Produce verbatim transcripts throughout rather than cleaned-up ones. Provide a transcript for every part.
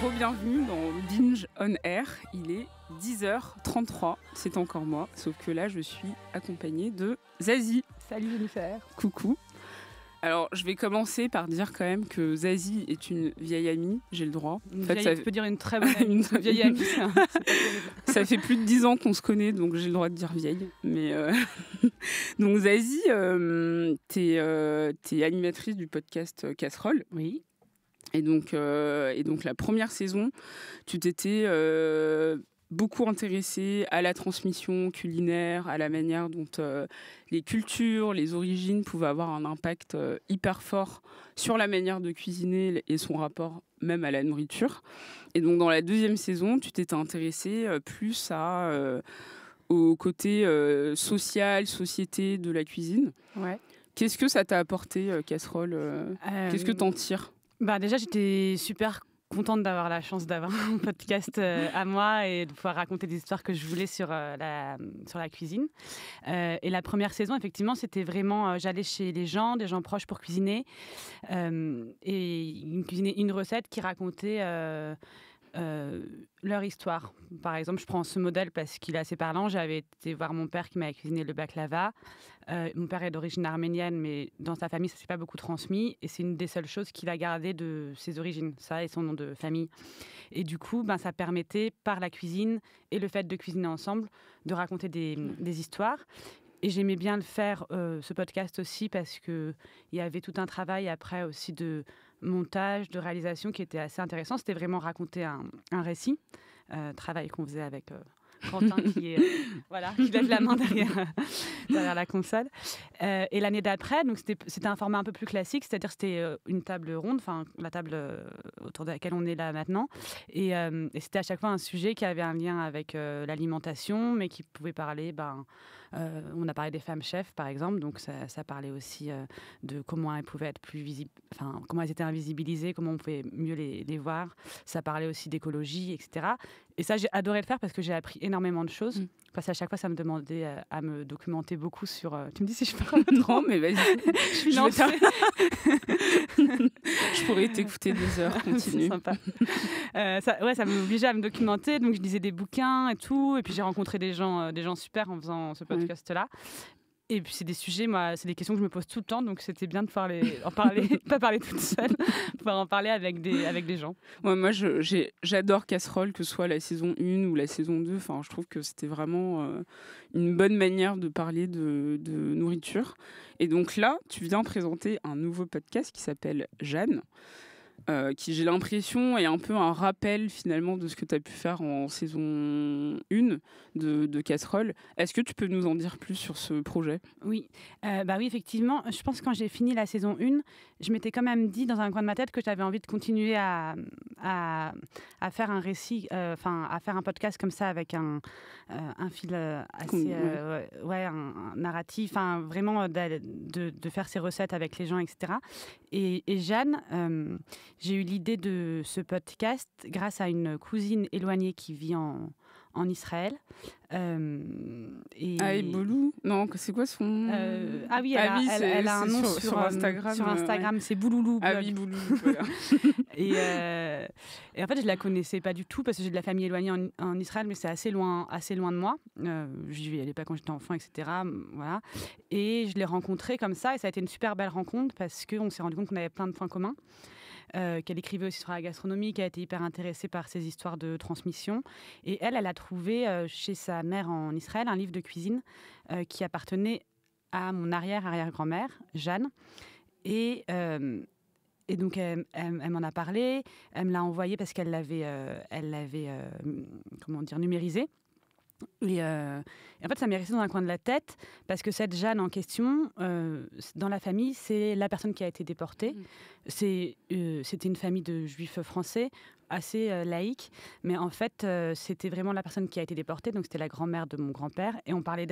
Re-bienvenue dans Binge On Air. Il est dix heures trente-trois, c'est encore moi, sauf que là je suis accompagnée de Zazie. Salut Jennifer. Coucou. Alors je vais commencer par dire quand même que Zazie est une vieille amie, j'ai le droit. Une en fait, vieille, ça... tu peux dire une très bonne amie, une vieille amie. C'est un... c'est ça fait plus de dix ans qu'on se connaît, donc j'ai le droit de dire vieille. Mais euh... donc Zazie, euh, t'es, euh, t'es animatrice du podcast Casserole. Oui. Et donc, euh, et donc la première saison, tu t'étais euh, beaucoup intéressée à la transmission culinaire, à la manière dont euh, les cultures, les origines pouvaient avoir un impact euh, hyper fort sur la manière de cuisiner et son rapport même à la nourriture. Et donc dans la deuxième saison, tu t'étais intéressée euh, plus à, euh, au côté euh, social, société de la cuisine. Ouais. Qu'est-ce que ça t'a apporté, euh, Casserole euh, euh, Qu'est-ce que t'en tires ? Bah déjà, j'étais super contente d'avoir la chance d'avoir un podcast euh, à moi et de pouvoir raconter des histoires que je voulais sur, euh, la, sur la cuisine. Euh, et la première saison, effectivement, c'était vraiment... Euh, j'allais chez les gens, des gens proches pour cuisiner. Euh, et cuisiner une recette qui racontait... Euh, Euh, leur histoire. Par exemple, je prends ce modèle parce qu'il est assez parlant. J'avais été voir mon père qui m'avait cuisiné le baklava. Euh, mon père est d'origine arménienne, mais dans sa famille, ça ne s'est pas beaucoup transmis. Et c'est une des seules choses qu'il a gardées de ses origines, ça et son nom de famille. Et du coup, ben, ça permettait, par la cuisine et le fait de cuisiner ensemble, de raconter des, des histoires. Et j'aimais bien le faire, euh, ce podcast aussi, parce qu'il y avait tout un travail après aussi de montage, de réalisation qui était assez intéressant. C'était vraiment raconter un, un récit, euh, travail qu'on faisait avec euh, Quentin qui, est, euh, voilà, qui lève la main derrière, derrière la console. Euh, et l'année d'après, donc c'était, c'était un format un peu plus classique, c'est-à-dire c'était euh, une table ronde, enfin la table euh, autour de laquelle on est là maintenant. Et, euh, et c'était à chaque fois un sujet qui avait un lien avec euh, l'alimentation, mais qui pouvait parler... Ben, Euh, on a parlé des femmes chefs, par exemple, donc ça, ça parlait aussi euh, de comment elles pouvaient être plus visibles, enfin, comment elles étaient invisibilisées, comment on pouvait mieux les, les voir. Ça parlait aussi d'écologie, et cetera. Et ça, j'ai adoré le faire parce que j'ai appris énormément de choses. Mmh. Parce qu'à chaque fois, ça me demandait euh, à me documenter beaucoup sur... Euh... Tu me dis si je parle trop. Non, mais vas-y. Je suis lancée. Je pourrais t'écouter des heures, continue. C'est sympa. Euh, ça, ouais, ça m'obligeait à me documenter, donc je lisais des bouquins et tout, et puis j'ai rencontré des gens, euh, des gens super en faisant ce podcast-là. Et puis c'est des sujets, moi, c'est des questions que je me pose tout le temps, donc c'était bien de pouvoir les, en parler, pas parler toute seule, pouvoir en parler avec des, avec des gens. Ouais, moi, je, j'ai, j'adore Casserole, que ce soit la saison un ou la saison deux. Enfin, je trouve que c'était vraiment euh, une bonne manière de parler de, de nourriture. Et donc là, tu viens présenter un nouveau podcast qui s'appelle Jeanne. Euh, qui, j'ai l'impression, est un peu un rappel finalement de ce que tu as pu faire en saison un de, de Casserole. Est-ce que tu peux nous en dire plus sur ce projet ? Oui, euh, bah oui, effectivement. Je pense que quand j'ai fini la saison un, je m'étais quand même dit dans un coin de ma tête que j'avais envie de continuer à, à, à faire un récit, enfin euh, à faire un podcast comme ça avec un, euh, un fil assez, euh, ouais. ouais, un, un narratif, enfin vraiment de, de, de faire ces recettes avec les gens, et cetera. Et, et Jeanne, euh, j'ai eu l'idée de ce podcast grâce à une cousine éloignée qui vit en, en Israël. Euh, et... Ah, et Boulou ? Non, c'est quoi son... Euh, ah oui, elle, ah, a, oui, elle, elle a un nom sur, sur, sur Instagram. Sur Instagram, euh, ouais. C'est Bouloulou. Ah oui, Bouloulou, voilà. et, euh, et en fait, je ne la connaissais pas du tout parce que j'ai de la famille éloignée en, en Israël, mais c'est assez loin, assez loin de moi. Euh, j'y allais pas quand j'étais enfant, et cetera. Voilà. Et je l'ai rencontrée comme ça et ça a été une super belle rencontre parce qu'on s'est rendu compte qu'on avait plein de points communs. Euh, qu'elle écrivait aussi sur la gastronomie, qu'elle a été hyper intéressée par ces histoires de transmission. Et elle, elle a trouvé euh, chez sa mère en Israël un livre de cuisine euh, qui appartenait à mon arrière-arrière-grand-mère, Jeanne. Et, euh, et donc, elle, elle, elle m'en a parlé, elle me l'a envoyé parce qu'elle l'avait, euh, elle l'avait euh, comment dire, numérisé. Et, euh, et en fait, ça m'est resté dans un coin de la tête parce que cette Jeanne en question, euh, dans la famille, c'est la personne qui a été déportée. Mmh. C'est, euh, c'était une famille de juifs français, assez euh, laïque, mais en fait, euh, c'était vraiment la personne qui a été déportée, donc c'était la grand-mère de mon grand-père, et on parlait d'elle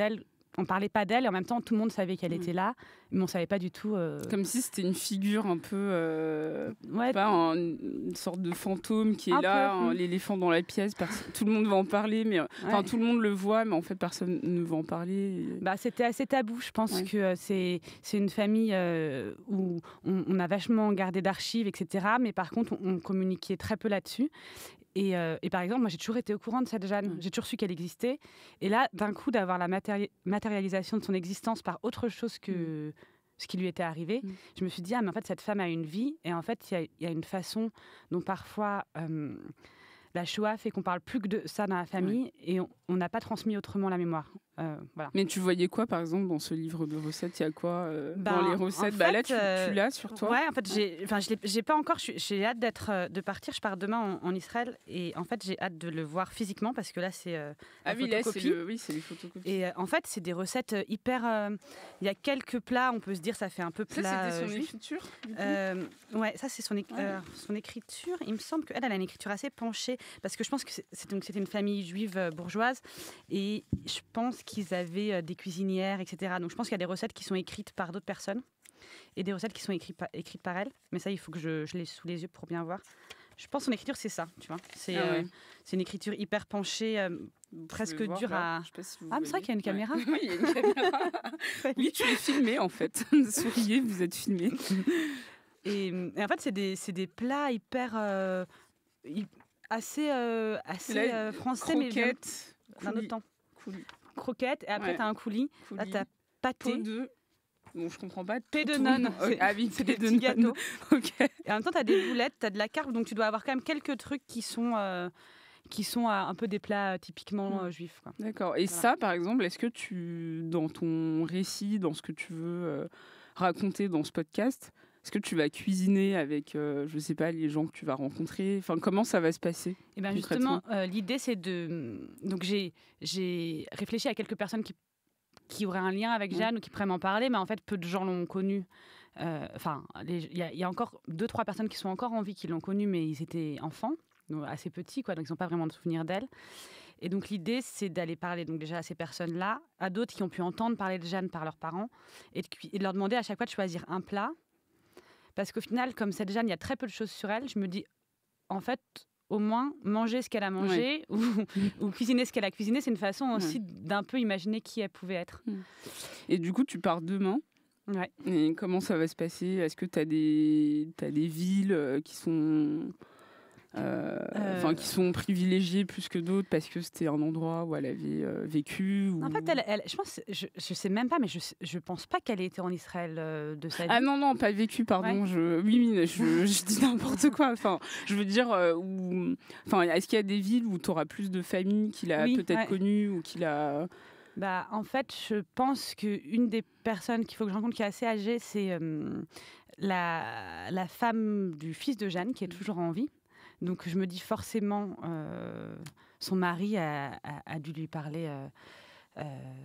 on parlait pas d'elle et en même temps tout le monde savait qu'elle mmh. était là, mais on savait pas du tout. Euh... Comme si c'était une figure un peu, euh, ouais, pas un, une sorte de fantôme qui est là, hein, l'éléphant dans la pièce. Pers- tout le monde va en parler, mais enfin ouais. tout le monde le voit, mais en fait personne ne va en parler. Et... Bah c'était assez tabou. Je pense ouais. que euh, c'est c'est une famille euh, où on, on a vachement gardé d'archives, et cetera. Mais par contre on, on communiquait très peu là-dessus. Et, euh, et par exemple, moi, j'ai toujours été au courant de cette Jeanne. J'ai toujours su qu'elle existait. Et là, d'un coup, d'avoir la matéri- matérialisation de son existence par autre chose que mmh. ce qui lui était arrivé, mmh. je me suis dit, ah, mais en fait, cette femme a une vie. Et en fait, il y, y a une façon dont parfois euh, la Shoah fait qu'on parle plus que de ça dans la famille ouais. et on n'a pas transmis autrement la mémoire. Euh, voilà. Mais tu voyais quoi, par exemple, dans ce livre de recettes? Il y a quoi euh, ben, dans les recettes? Bah, fait, là, tu, euh, tu l'as sur toi? Ouais, en fait, j'ai, enfin, je l'ai, j'ai pas encore. J'ai hâte d'être, de partir. Je pars demain en, en Israël et en fait, j'ai hâte de le voir physiquement parce que là, c'est euh, ah oui, là, c'est le, oui, c'est les photocopies. Et euh, en fait, c'est des recettes hyper. Il euh, y a quelques plats, on peut se dire, ça fait un peu plat. Ça, c'était son euh, écriture. Du coup euh, ouais, ça, c'est son, é- ouais. euh, son écriture. Il me semble qu'elle, elle a une écriture assez penchée parce que je pense que c'est, c'est, donc, c'était une famille juive euh, bourgeoise et je pense qu'ils avaient euh, des cuisinières, et cetera. Donc je pense qu'il y a des recettes qui sont écrites par d'autres personnes et des recettes qui sont écrites par, écrites par elle. Mais ça, il faut que je, je l'ai sous les yeux pour bien voir. Je pense que son écriture, c'est ça, tu vois. C'est, ah ouais. euh, c'est une écriture hyper penchée, euh, presque dure voir, à... Je sais pas si vous ah, mais c'est vrai qu'il y a une caméra. Ouais. Oui, il y a une caméra. Oui, tu es filmé, en fait. Souriez, vous êtes filmé. Et, et en fait, c'est des, c'est des plats hyper... Euh, assez euh, assez Là, euh, français, croquettes, mais d'un autre temps. Coulis. Croquettes, et après, ouais. tu as un coulis. coulis. Là, tu as pâté. Pot de... Bon, je comprends pas. Paix de nonne. Okay. Ah oui, c'est des petits gâteaux. Okay. Et en même temps, tu as des boulettes, tu as de la carpe, donc tu dois avoir quand même quelques trucs qui sont, euh, qui sont euh, un peu des plats typiquement euh, juifs. Quoi. D'accord. Et voilà. Ça, par exemple, est-ce que tu, dans ton récit, dans ce que tu veux euh, raconter dans ce podcast, est-ce que tu vas cuisiner avec, euh, je sais pas, les gens que tu vas rencontrer? Enfin, comment ça va se passer? Et ben justement, euh, l'idée, c'est de... Donc, j'ai, j'ai réfléchi à quelques personnes qui qui auraient un lien avec Jeanne mmh. ou qui pourraient m'en parler, mais en fait, peu de gens l'ont connue. Enfin, euh, il y, y a encore deux, trois personnes qui sont encore en vie qui l'ont connue, mais ils étaient enfants, donc assez petits, quoi, donc ils n'ont pas vraiment de souvenir d'elle. Et donc, l'idée, c'est d'aller parler donc déjà à ces personnes-là, à d'autres qui ont pu entendre parler de Jeanne par leurs parents, et de, et de leur demander à chaque fois de choisir un plat. Parce qu'au final, comme cette Jeanne, il y a très peu de choses sur elle, je me dis, en fait... au moins, manger ce qu'elle a mangé oui. ou, ou cuisiner ce qu'elle a cuisiné, c'est une façon aussi oui. d'un peu imaginer qui elle pouvait être. Et du coup, tu pars demain. Ouais. Et comment ça va se passer? Est-ce que tu as des, t'as des villes qui sont... Euh, euh... qui sont privilégiées plus que d'autres parce que c'était un endroit où elle avait euh, vécu ou... En fait, elle, elle, je pense, je, je sais même pas, mais je, je pense pas qu'elle ait été en Israël euh, de sa vie. Ah non, non, pas vécu, pardon. Ouais. Je, oui, oui, je, je dis n'importe quoi. Enfin, je veux dire, euh, où, enfin, est-ce qu'il y a des villes où tu auras plus de familles qu'il a oui, peut-être ouais. connues ou qu'il a... Bah, en fait, je pense qu'une des personnes qu'il faut que je rencontre qui est assez âgée, c'est euh, la, la femme du fils de Jeanne, qui est toujours en vie. Donc je me dis forcément, euh, son mari a, a, a dû lui parler, euh, euh,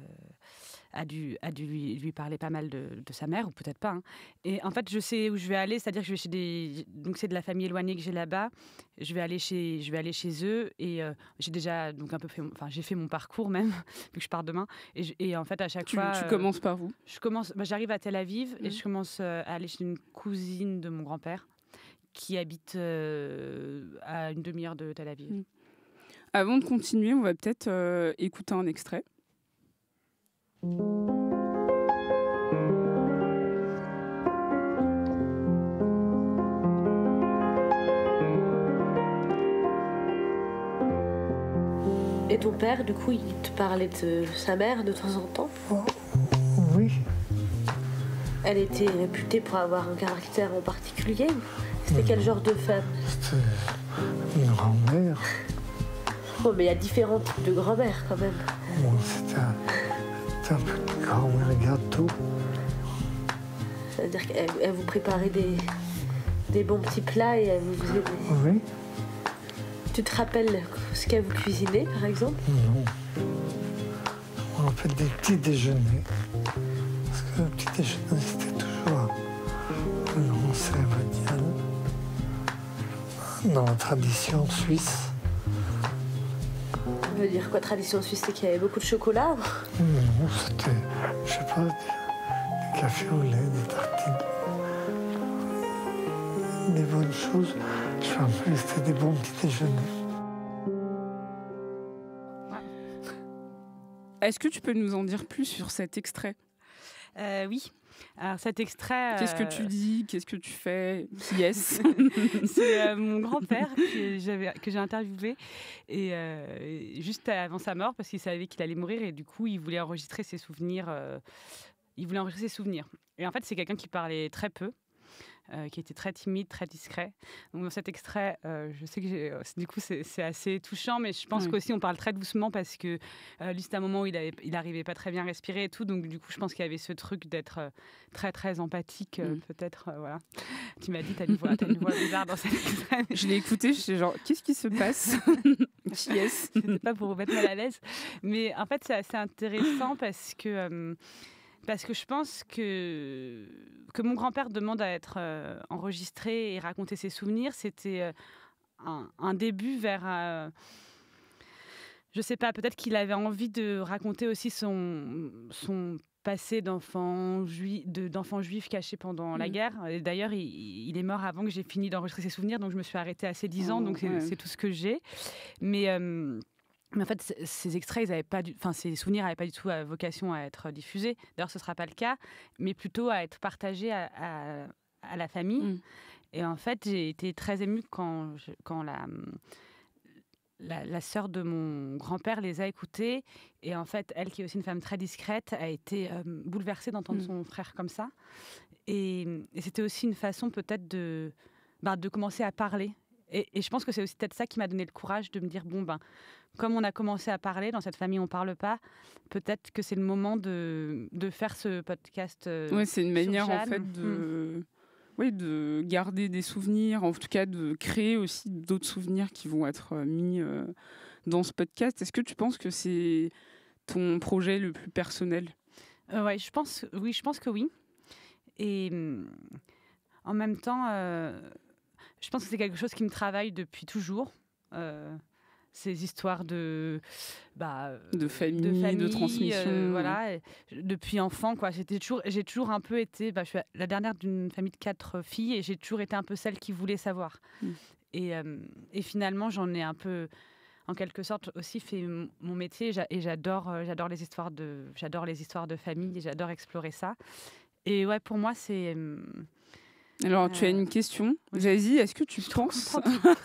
a dû, a dû lui, lui parler pas mal de, de sa mère, ou peut-être pas. Hein. Et en fait, je sais où je vais aller, c'est-à-dire que je vais chez des, donc c'est de la famille éloignée que j'ai là-bas. Je vais aller chez, je vais aller chez eux et euh, j'ai déjà donc un peu fait, enfin j'ai fait mon parcours même vu que je pars demain. Et, je, et en fait à chaque tu, fois, tu euh, commences par où? Je commence, bah, j'arrive à Tel Aviv mmh. et je commence euh, à aller chez une cousine de mon grand-père, qui habite euh, à une demi-heure de Tel Aviv. Mmh. Avant de continuer, on va peut-être euh, écouter un extrait. Et ton père, du coup, il te parlait de sa mère de temps en temps? Oh, oui. Elle était réputée pour avoir un caractère en particulier? C'était quel genre de femme? C'était une grand-mère. Bon, mais il y a différents types de grand-mère quand même. Bon, c'était un, c'était un peu de grand-mère gâteau. C'est-à-dire qu'elle elle vous préparait des, des bons petits plats et elle vous faisait des... Oui. Tu te rappelles ce qu'elle vous cuisinait, par exemple? Non. On a fait des petits déjeuners. Parce que le petit déjeuner, c'était toujours un grand cérémonial. Dans la tradition suisse. Ça veut veut dire quoi, tradition suisse? C'est qu'il y avait beaucoup de chocolat? Non, c'était, je sais pas, des, des cafés au lait, des tartines. Des bonnes choses. Je me rappelle, c'était des bons petits déjeuners. Est-ce que tu peux nous en dire plus sur cet extrait? euh, Oui. Alors cet extrait... Qu'est-ce que tu dis? Qu'est-ce que tu fais? Qui est-ce? C'est euh, mon grand-père que, j'avais, que j'ai interviewé et, euh, juste avant sa mort parce qu'il savait qu'il allait mourir et du coup il voulait enregistrer ses souvenirs. Euh, il voulait enregistrer ses souvenirs. Et en fait c'est quelqu'un qui parlait très peu. Euh, qui était très timide, très discret. Donc dans cet extrait, euh, je sais que j'ai, du coup c'est, c'est assez touchant, mais je pense oui. qu'aussi on parle très doucement parce que euh, lui c'était un moment où il, avait, il arrivait pas très bien à respirer et tout, donc du coup je pense qu'il y avait ce truc d'être euh, très très empathique, euh, mm. peut-être, euh, voilà. Tu m'as dit t'as une voix, t'as une voix bizarre dans cet extrait. Je l'ai écouté, j'étais genre qu'est-ce qui se passe? Qui est-ce? C'était pas pour vous mettre mal à l'aise, mais en fait c'est assez intéressant parce que euh, Parce que je pense que, que mon grand-père demande à être euh, enregistré et raconter ses souvenirs. C'était euh, un, un début vers... Euh, je sais pas, peut-être qu'il avait envie de raconter aussi son, son passé d'enfant, juif, de, d'enfant juif caché pendant mmh. la guerre. Et d'ailleurs, il, il est mort avant que j'ai fini d'enregistrer ses souvenirs, donc je me suis arrêtée à ses dix ans, oh, donc c'est, ouais. c'est tout ce que j'ai. Mais... Euh, Mais en fait, ces extraits, ils avaient pas du... enfin, ces souvenirs n'avaient pas du tout vocation à être diffusés. D'ailleurs, ce ne sera pas le cas, mais plutôt à être partagés à, à, à la famille. Mm. Et en fait, j'ai été très émue quand, je, quand la, la, la sœur de mon grand-père les a écoutés. Et en fait, elle, qui est aussi une femme très discrète, a été euh, bouleversée d'entendre mm. son frère comme ça. Et, et c'était aussi une façon peut-être de, ben, de commencer à parler. Et, et je pense que c'est aussi peut-être ça qui m'a donné le courage de me dire, bon, ben, comme on a commencé à parler, dans cette famille on ne parle pas, peut-être que c'est le moment de, de faire ce podcast. Euh, oui, c'est une manière en fait de, mmh. oui, de garder des souvenirs, en tout cas de créer aussi d'autres souvenirs qui vont être mis euh, dans ce podcast. Est-ce que tu penses que c'est ton projet le plus personnel? euh, ouais, je pense, oui, je pense que oui. Et hum, en même temps, euh, je pense que c'est quelque chose qui me travaille depuis toujours. Euh, ces histoires de, bah, de, famille, de famille, de transmission. Euh, voilà, et, depuis enfant, quoi. J'étais toujours, j'ai toujours un peu été... Bah, je suis la dernière d'une famille de quatre filles et j'ai toujours été un peu celle qui voulait savoir. Mm. Et, euh, et finalement, j'en ai un peu, en quelque sorte, aussi fait m- mon métier et j'adore, euh, j'adore, les histoires de, j'adore les histoires de famille et j'adore explorer ça. Et ouais, pour moi, c'est... Euh, Alors, euh... tu as une question. Oui. Zazie, est-ce que tu je penses...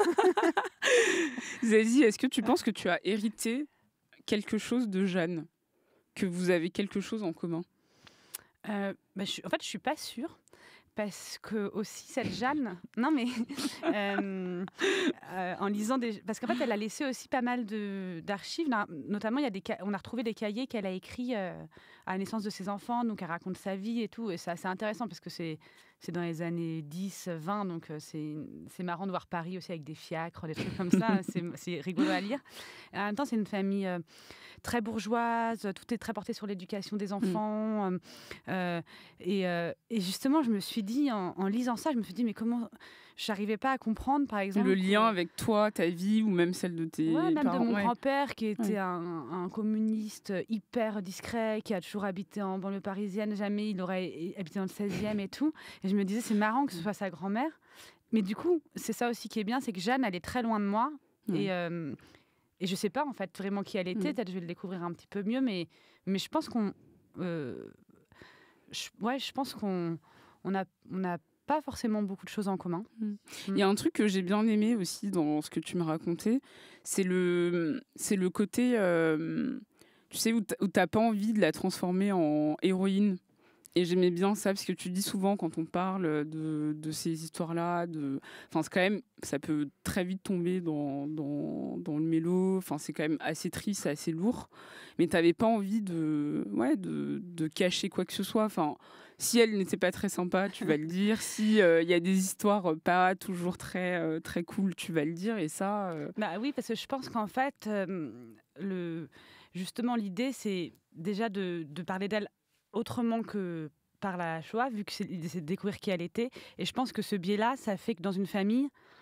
Zazie, est-ce que tu penses que tu as hérité quelque chose de Jeanne? Que vous avez quelque chose en commun? euh, bah, je, En fait, je ne suis pas sûre. Parce que aussi, cette Jeanne... Non, mais... euh, euh, en lisant des... Parce qu'en fait, elle a laissé aussi pas mal de, d'archives. Notamment, il y a des ca... on a retrouvé des cahiers qu'elle a écrits euh, à la naissance de ses enfants. Donc, elle raconte sa vie et tout. Et c'est assez intéressant parce que c'est... C'est dans les années dix, vingt, donc euh, c'est, c'est marrant de voir Paris aussi avec des fiacres, des trucs comme ça, c'est, c'est rigolo à lire. Et en même temps, c'est une famille euh, très bourgeoise, tout est très porté sur l'éducation des enfants. Mmh. Euh, et, euh, et justement, je me suis dit, en, en lisant ça, je me suis dit, mais comment... J'arrivais pas à comprendre, par exemple... Le lien avec toi, ta vie, ou même celle de tes ouais, même parents. de mon ouais. grand-père, qui était ouais. un, un communiste hyper discret, qui a toujours habité en banlieue parisienne. Jamais il aurait habité dans le seizième et tout. Et je me disais, c'est marrant que ce soit sa grand-mère. Mais du coup, c'est ça aussi qui est bien, c'est que Jeanne, elle est très loin de moi. Mmh. Et, euh, et je sais pas, en fait, vraiment qui elle était. Mmh. Peut-être que je vais le découvrir un petit peu mieux. Mais, mais je pense qu'on... Euh, je, ouais, je pense qu'on on a... On a pas forcément beaucoup de choses en commun. Mmh. Il y a un truc que j'ai bien aimé aussi dans ce que tu me racontais, c'est le, c'est le côté, euh, tu sais, où t'as pas envie de la transformer en héroïne. Et j'aimais bien ça, parce que tu dis souvent, quand on parle de, de ces histoires-là, de... enfin, c'est quand même, ça peut très vite tomber dans, dans, dans le mélo, enfin, c'est quand même assez triste, assez lourd, mais t'avais pas envie de, ouais, de, de cacher quoi que ce soit. Enfin, si elle n'était pas très sympa, tu vas le dire. Si il euh, y a des histoires pas toujours très, euh, très cool, tu vas le dire. Et ça... Euh... Bah oui, parce que je pense qu'en fait, euh, le... justement, l'idée, c'est déjà de, de parler d'elle autrement que par la Shoah, vu que c'est, c'est de découvrir qui elle était. Et je pense que ce biais-là, ça fait que dans une famille,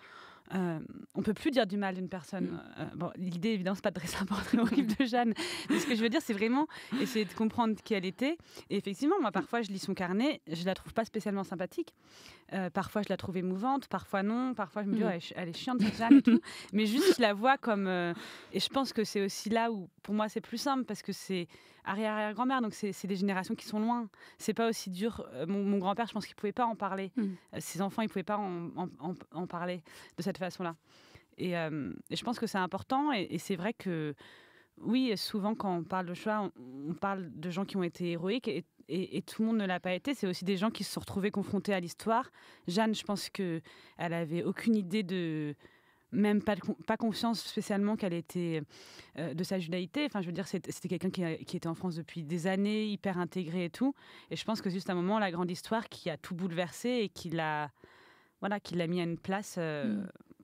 Euh, on peut plus dire du mal d'une personne. Euh, bon, l'idée, évidemment, c'est pas de dresser un portrait horrible de Jeanne. Mais ce que je veux dire, c'est vraiment essayer de comprendre qui elle était. Et effectivement, moi, parfois, je lis son carnet, je la trouve pas spécialement sympathique. Euh, parfois, je la trouve émouvante, parfois non. Parfois, je me dis, Mm. oh, elle, est- elle est chiante, cette Jeanne et tout. Mais juste, je la vois comme. euh, et je pense que c'est aussi là où, pour moi, c'est plus simple parce que c'est arrière-arrière-grand-mère, donc c'est c'est des générations qui sont loin. C'est pas aussi dur. Euh, mon, mon grand-père, je pense qu'il pouvait pas en parler. Mm. Euh, ses enfants, ils pouvaient pas en, en- en- en parler de cette façon-là. Et, euh, et je pense que c'est important. Et, et c'est vrai que, oui, souvent, quand on parle de choix, on, on parle de gens qui ont été héroïques. Et, et- et tout le monde ne l'a pas été. C'est aussi des gens qui se sont retrouvés confrontés à l'histoire. Jeanne, je pense qu'elle avait aucune idée de... Même pas, de con- pas confiance spécialement qu'elle était euh, de sa judaïté. Enfin, je veux dire, c'est- c'était quelqu'un qui, a- qui était en France depuis des années, hyper intégré et tout. Et je pense que juste un moment, la grande histoire qui a tout bouleversé et qui l'a, voilà, qui l'a mis à une place, euh, Mm.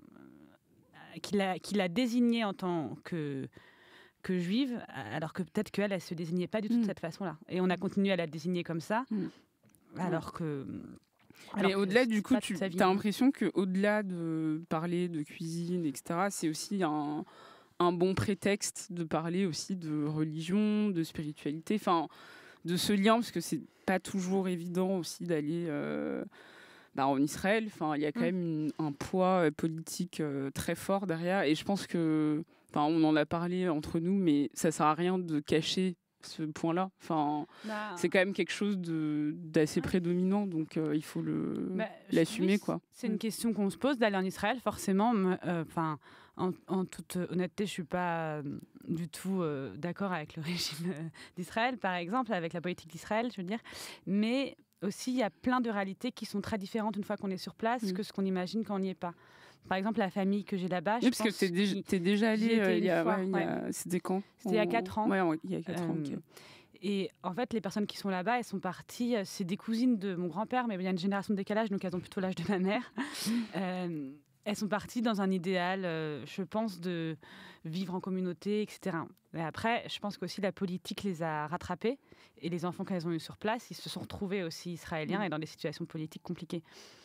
qui l'a, qui l'a désignée en tant que que juive, alors que peut-être qu'elle, elle se désignait pas du tout Mm. de cette façon-là. Et on a continué à la désigner comme ça, Mm. alors que. Mais alors que au-delà, c'est du coup, pas tu toute sa vie. as l'impression qu'au-delà de parler de cuisine, et cetera, c'est aussi un, un bon prétexte de parler aussi de religion, de spiritualité, enfin, de ce lien, parce que c'est pas toujours évident aussi d'aller euh, bah, en Israël. Enfin, il y a quand Mm. même une- un poids euh, politique euh, très fort derrière. Et je pense que, enfin, on en a parlé entre nous, mais ça sert à rien de cacher ce point-là. Enfin, Bah, c'est quand même quelque chose de d'assez prédominant, donc euh, il faut le bah, je- l'assumer, oui, quoi. C'est une question qu'on se pose d'aller en Israël, forcément. Enfin, en, en toute honnêteté, je suis pas euh, du tout euh, d'accord avec le régime euh, d'Israël, par exemple, avec la politique d'Israël, je veux dire. Mais aussi, il y a plein de réalités qui sont très différentes une fois qu'on est sur place Mm. que ce qu'on imagine quand on n'y est pas. Par exemple, la famille que j'ai là-bas, Oui, je parce que pense t'es déjà, qu'ils- t'es déjà j'y allé étais euh, il y a, une fois, ouais, il y a- c'était quand? C'était il y a En- quatre ans. Ouais, ouais, il y a quatre ans. Euh, ok. Et en fait, les personnes qui sont là-bas, elles sont parties. euh, C'est des cousines de mon grand-père, mais il y a une génération de décalage, donc elles ont plutôt l'âge de ma mère. Euh, elles sont parties dans un idéal, euh, je pense, de vivre en communauté, et cetera. Et après, je pense qu'aussi la politique les a rattrapées. Et les enfants qu'elles ont eus sur place, ils se sont retrouvés aussi israéliens Mm. et dans des situations politiques compliquées.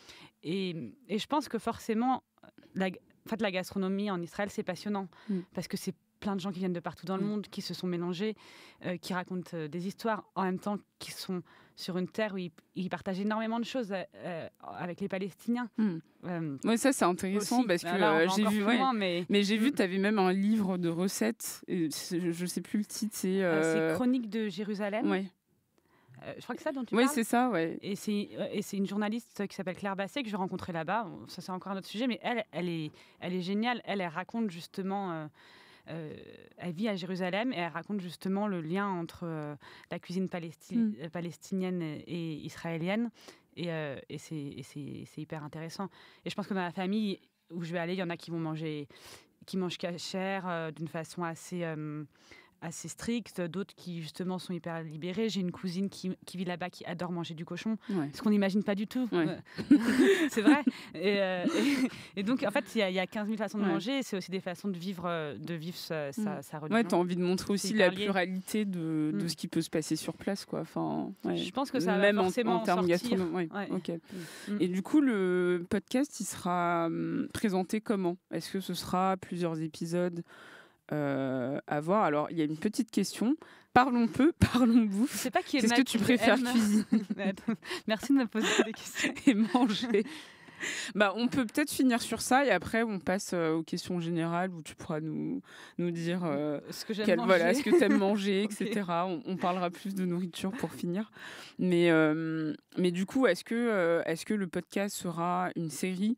Et, et je pense que forcément, la, en fait, la gastronomie en Israël, c'est passionnant. Mm. Parce que c'est plein de gens qui viennent de partout dans le Mm. monde, qui se sont mélangés, euh, qui racontent euh, des histoires, en même temps qui sont sur une terre où ils, ils partagent énormément de choses euh, euh, avec les Palestiniens. Mm. Euh, Ouais, ça c'est intéressant aussi. parce que Là, on euh, va j'ai encore vu. plus ouais. loin, mais Mais j'ai vu, Mm. tu avais même un livre de recettes. Et c'est- je, je sais plus le titre. C'est. euh, euh, c'est Chronique de Jérusalem. Ouais. Euh, je crois que c'est ça dont tu Oui, parles. c'est ça, ouais. Et c'est, et c'est une journaliste qui s'appelle Claire Basset que j'ai rencontrée là-bas. Ça, c'est encore un autre sujet, mais elle, elle est, elle est géniale. Elle, elle raconte justement... euh, euh, elle vit à Jérusalem et elle raconte justement le lien entre euh, la cuisine palesti- Mm. euh, palestinienne et, et israélienne. Et, euh, et, c'est, et c'est, c'est hyper intéressant. Et je pense que dans la famille où je vais aller, il y en a qui vont manger, qui mangent cachère euh, d'une façon assez... euh, assez strictes, d'autres qui justement sont hyper libérés. J'ai une cousine qui, qui vit là-bas qui adore manger du cochon, Ouais. ce qu'on n'imagine pas du tout. Ouais. Euh, c'est vrai. Et, euh, et, et donc, en fait, il y, a- il y a quinze mille façons de Ouais. manger et c'est aussi des façons de vivre, euh, de vivre sa, sa, Mm. sa religion. Ouais, t'as envie de montrer aussi C'est la hyper lié. pluralité de, de Mm. ce qui peut se passer sur place, quoi. Enfin, ouais. Je pense que ça va Même en- forcément en, termes sortir. gastronomiques. Ouais. Ouais. Ok. Mm. Et du coup, le podcast, il sera hum, présenté comment? Est-ce que ce sera plusieurs épisodes euh, à voir? Alors, il y a une petite question. Parlons peu, parlons Je bouffe. sais pas qui est Qu'est-ce que Matt, tu je préfères aime- cuisiner Attends, merci de me poser des questions. et manger? Bah, on peut peut-être finir sur ça et après on passe euh, aux questions générales où tu pourras nous, nous dire euh, Ce que j'aime quel- manger. voilà, ce que tu aimes manger, Ok. et cetera. On, on parlera plus de nourriture pour finir. Mais, euh, mais du coup, est-ce que, euh, est-ce que le podcast sera une série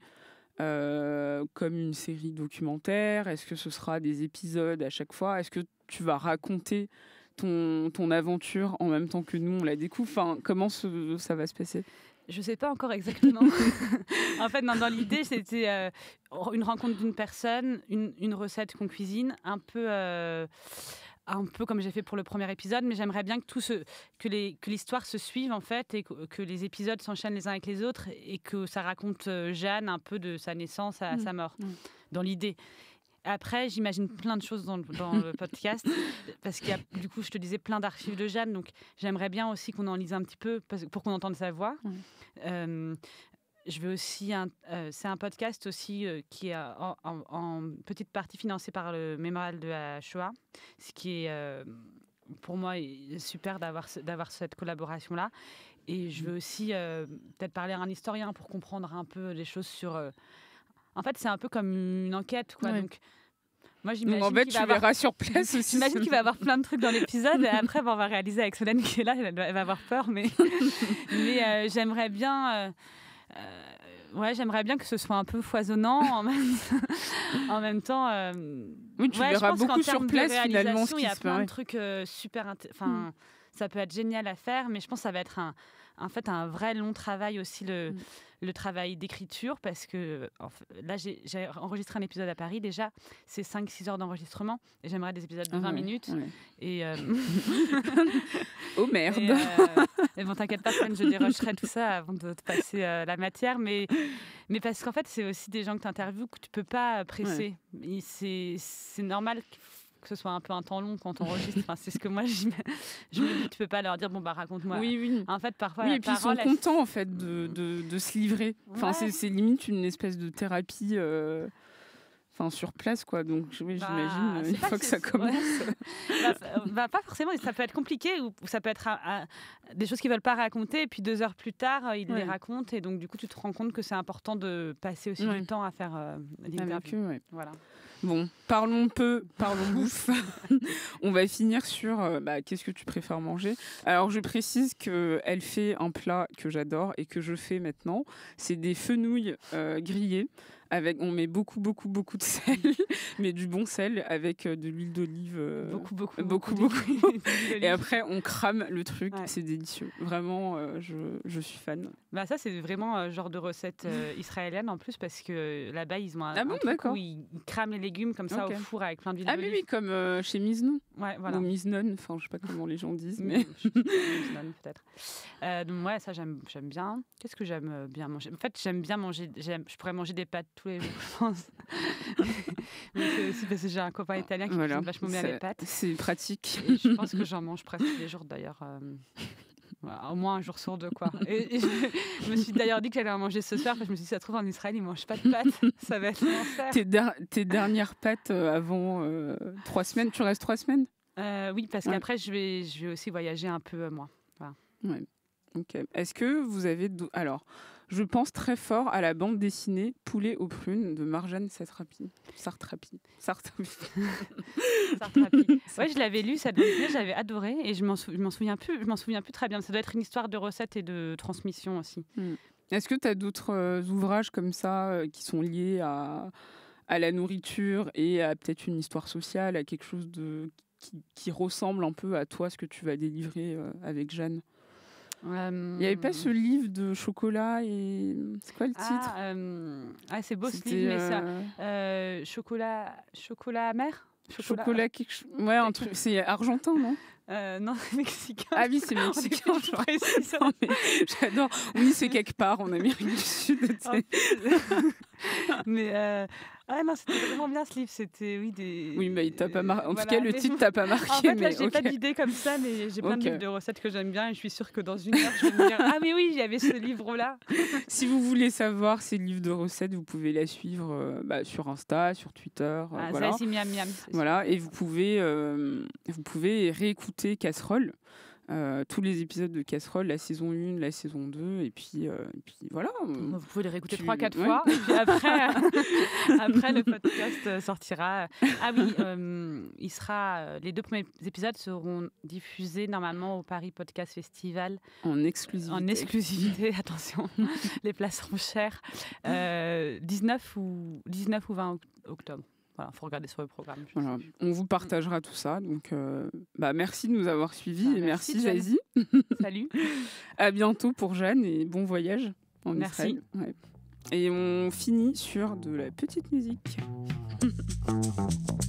euh, comme une série documentaire? Est-ce que ce sera des épisodes à chaque fois? Est-ce que tu vas raconter ton, ton aventure en même temps que nous, on la découvre? Enfin, comment ce- ça va se passer? Je sais pas encore exactement. En fait, non, dans l'idée, c'était euh, une rencontre d'une personne, une, une recette qu'on cuisine, un peu, euh, un peu comme j'ai fait pour le premier épisode, mais j'aimerais bien que tout ce, que les, que l'histoire se suive en fait, et que, que les épisodes s'enchaînent les uns avec les autres, et que ça raconte euh, Jeanne un peu de sa naissance à Mm. sa mort, Mm. dans l'idée. Après, j'imagine plein de choses dans, le- dans le podcast, parce qu'il y a, du coup, je te disais, plein d'archives de Jeanne, donc j'aimerais bien aussi qu'on en lise un petit peu parce- pour qu'on entende sa voix. Mm. Euh, je veux aussi un, euh, c'est un podcast aussi euh, qui est en, en, en petite partie financé par le Mémorial de la Shoah, ce qui est euh, pour moi est super d'avoir d'avoir cette collaboration là. Et je veux aussi euh, peut-être parler à un historien pour comprendre un peu les choses sur. Euh... En fait, c'est un peu comme une enquête, quoi. Ouais. Donc moi, j'imagine en fait, qu'il tu va verras avoir... sur place aussi. J'imagine qu'il va y avoir plein de trucs dans l'épisode. Et après, bon, on va réaliser avec Solène qui est là, elle va avoir peur, mais mais euh, j'aimerais bien. Euh... Euh, ouais, j'aimerais bien que ce soit un peu foisonnant en même, en même temps. Euh, oui, tu ouais, verras beaucoup sur place finalement. Il y a plein de trucs euh, super. Int... Enfin, mm. ça peut être génial à faire, mais je pense que ça va être un, en fait, un vrai long travail aussi le, mm. le travail d'écriture, parce que en fait, là, j'ai, j'ai enregistré un épisode à Paris déjà. C'est cinq six heures d'enregistrement et j'aimerais des épisodes de vingt ouais, minutes. Ouais. Et euh... oh merde. Et, euh... et bon, t'inquiète pas, je dérocherai tout ça avant de te passer euh, la matière, mais mais parce qu'en fait, c'est aussi des gens que tu interviews que tu peux pas presser. Ouais. C'est c'est normal que ce soit un peu un temps long quand on enregistre. Enfin, c'est ce que moi je me dis. Tu peux pas leur dire bon bah raconte-moi. Oui oui. En fait, parfois oui, la et puis parole, ils sont contents en fait de, de, de se livrer. Enfin, ouais. c'est, c'est limite une espèce de thérapie. Euh... Enfin, sur place, quoi. Donc, oui, bah, j'imagine, une fois que ça commence. Ouais. bah, bah, pas forcément, ça peut être compliqué, ou ça peut être à, à, des choses qu'ils ne veulent pas raconter, et puis deux heures plus tard, ils ouais. les racontent, et donc, du coup, tu te rends compte que c'est important de passer aussi ouais. du temps à faire euh, l'interview. Ouais. Voilà. Bon, parlons peu, parlons bouffe. On va finir sur euh, bah, qu'est-ce que tu préfères manger. Alors, je précise qu'elle fait un plat que j'adore et que je fais maintenant. C'est des fenouilles euh, grillées. Avec, on met beaucoup, beaucoup, beaucoup de sel, mais du bon sel avec de l'huile d'olive. Euh, beaucoup, beaucoup, beaucoup, beaucoup. beaucoup. Et après, on crame le truc. Ouais. C'est délicieux. Vraiment, euh, je, je suis fan. Bah ça, c'est vraiment un genre de recette euh, israélienne en plus, parce que là-bas, ils ont un, ah bon, un truc où ils crament les légumes comme ça okay. au four avec plein d'huile ah d'olive. Ah oui, oui, comme euh, chez Miznon. Ouais, voilà. Ou Miznon, enfin, je sais pas comment les gens disent, mais... Miznon, peut-être. Euh, donc, ouais, ça, j'aime, j'aime bien. Qu'est-ce que j'aime bien manger ? En fait, j'aime bien manger... J'aime, je pourrais manger des pâtes tous les jours, je pense. Mais c'est aussi parce que j'ai un copain italien qui voilà, cuisine vachement bien les pâtes. C'est pratique. Et je pense que j'en mange presque tous les jours, d'ailleurs. Euh, voilà, au moins un jour sur deux, quoi. Et, et je, je me suis d'ailleurs dit que j'allais en manger ce soir, parce que je me suis dit, ça se trouve, en Israël, ils ne mangent pas de pâtes. Ça va être l'enfer. Tes, der- tes dernières pâtes euh, avant euh, trois semaines, tu restes trois semaines euh, Oui, parce ouais. qu'après, je vais, je vais aussi voyager un peu, euh, moi. Voilà. Ouais. Ok. Est-ce que vous avez... Do- Alors, je pense très fort à la bande dessinée Poulet aux prunes de Marjane Satrapi. Sartrapi. Sartrapi. Sartrapi. Ouais, je l'avais lu, cette bande dessinée, j'avais adoré et je m'en, sou- je m'en souviens plus, je m'en souviens plus très bien. Ça doit être une histoire de recettes et de transmission aussi. Hmm. Est-ce que tu as d'autres euh, ouvrages comme ça euh, qui sont liés à, à la nourriture et à peut-être une histoire sociale, à quelque chose de, qui, qui ressemble un peu à toi, ce que tu vas délivrer euh, avec Jeanne ? Euh... Il n'y avait pas ce livre de chocolat et... C'est quoi le titre ? Ah, euh... ah c'est beau C'était ce livre, mais euh... ça... Euh, chocolat... chocolat amer ? Chocolat, chocolat quelque chose... Ouais, un truc... c'est argentin, non ? Euh, non, c'est mexicain. Ah oui, c'est mexicain, je précise. Non, mais j'adore. Oui, c'est quelque part en Amérique du Sud. mais euh... ah non, c'était vraiment bien ce livre. C'était oui des. Oui, mais il t'a pas marqué. En voilà, tout cas, le titre t'a pas marqué. En fait, là, mais j'ai okay. pas d'idée comme ça, mais j'ai plein okay. de livres de recettes que j'aime bien et je suis sûre que dans une heure, je vais me dire ah mais oui, il y avait ce livre-là. Si vous voulez savoir ces livres de recettes, vous pouvez la suivre euh, bah, sur Insta, sur Twitter. Euh, ah, voilà. Ça, c'est miam miam. Voilà, et vous pouvez euh, vous pouvez réécouter Casserole. Euh, tous les épisodes de Casserole, la saison un, la saison deux, et puis, euh, et puis voilà. Vous pouvez les réécouter tu... trois quatre ouais. fois, et puis après, après le podcast sortira. Ah oui, euh, il sera, les deux premiers épisodes seront diffusés normalement au Paris Podcast Festival. En exclusivité. En exclusivité, attention, les places seront chères. Euh, dix-neuf ou vingt octobre. Voilà, il faut regarder sur le programme. Voilà. On vous partagera tout ça. Donc, euh, bah, merci de nous avoir suivis. Ah, et merci, merci Zazie. Salut. À bientôt pour Jeanne et bon voyage en merci. Israël. Ouais. Et on finit sur de la petite musique.